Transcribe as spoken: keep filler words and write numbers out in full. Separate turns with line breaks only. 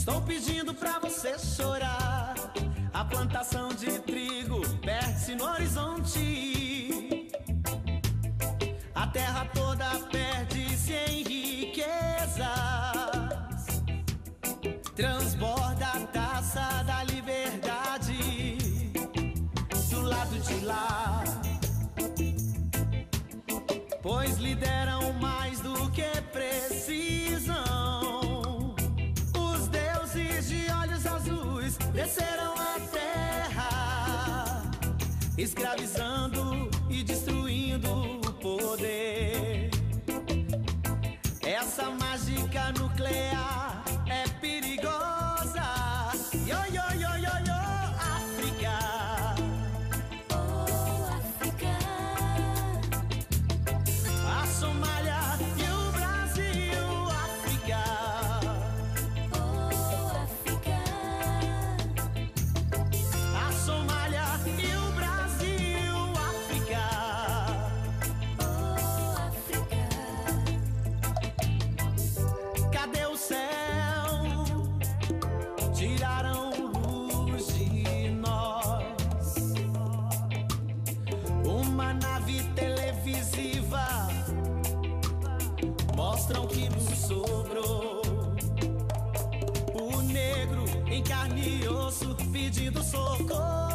Estou pedindo pra você chorar. A plantação de trigo perde-se no horizonte. A terra toda perde-se em riquezas. Transborda a taça da liberdade do lado de lá, pois lideram mais do que precisam. Os deuses de olhos azuis desceram a terra, escravizando e destruindo o poder. Essa mágica nuclear é perigosa. Yo, yo, yo, yo, yo, África.
Oh, África.
A Somália e o Brasil, África.
Oh, África.
A Somália e o Brasil, África.
Oh, África.
Cadê o céu? Tiraram luz de nós. Uma nave televisiva mostram que nos sobrou. O negro em carne e osso pedindo socorro.